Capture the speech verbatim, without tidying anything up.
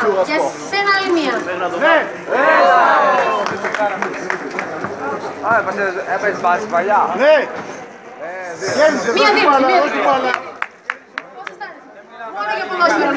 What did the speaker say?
Για σένα άλλη μία. Ναι! Α, έπαιζες βάση παλιά. Ναι! Γέμισε, Μία δώσε δίπλα, μπάλα, μία δώσε δίπλα. μπάλα. Πώς αισθάνεσαι? Μόνο για ποδόσφαιρο.